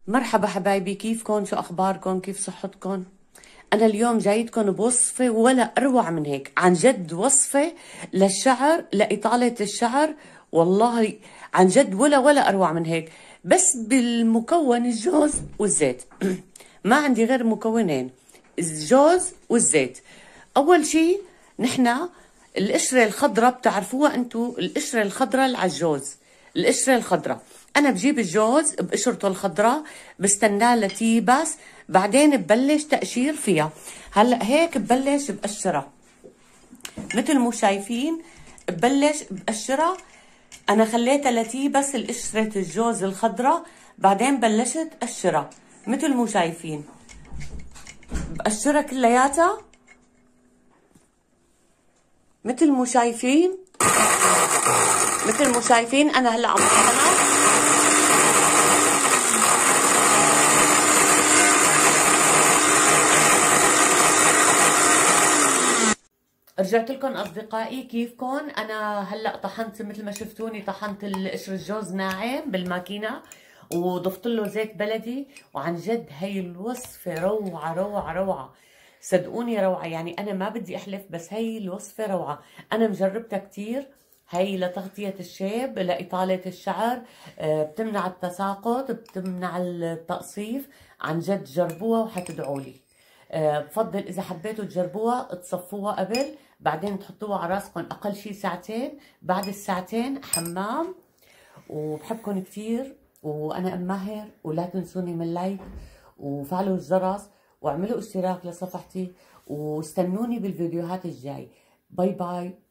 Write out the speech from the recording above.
مرحبا حبايبي، كيفكن؟ شو أخباركن؟ كيف صحتكن؟ أنا اليوم جايتكن بوصفة ولا أروع من هيك، عن جد وصفة للشعر، لإطالة الشعر. والله عن جد ولا أروع من هيك، بس بالمكون الجوز والزيت. ما عندي غير مكونين، الجوز والزيت. أول شي نحنا القشرة الخضراء بتعرفوها انتو، القشرة الخضراء العجوز، القشرة الخضراء. أنا بجيب الجوز بقشرته الخضراء، بستناه لتيبس، بعدين ببلش تقشير فيها. هلا هيك ببلش بقشرها مثل مو شايفين، ببلش بقشرها. أنا خليتها لتيبس القشرة الجوز الخضراء، بعدين بلشت قشرها مثل مو شايفين، بقشرها كلياتها مثل مو شايفين. مثل مو شايفين أنا هلا عم بطحنها. رجعت لكم اصدقائي، كيفكم؟ انا هلا طحنت مثل ما شفتوني، طحنت القشر الجوز ناعم بالماكينه وضفت له زيت بلدي، وعن جد هي الوصفه روعه روعه روعه. صدقوني روعه، يعني انا ما بدي احلف، بس هي الوصفه روعه. انا مجربتها كثير. هي لتغطيه الشيب، لاطاله الشعر، بتمنع التساقط، بتمنع التقصيف. عن جد جربوها وحتدعوا لي. بفضل اذا حبيتوا تجربوها تصفوها قبل، بعدين تحطوها على راسكم اقل شي ساعتين، بعد الساعتين حمام. وبحبكم كثير، وانا ام ماهر، ولا تنسوني من لايك وفعلوا الجرس واعملوا اشتراك لصفحتي، واستنوني بالفيديوهات الجاي. باي باي.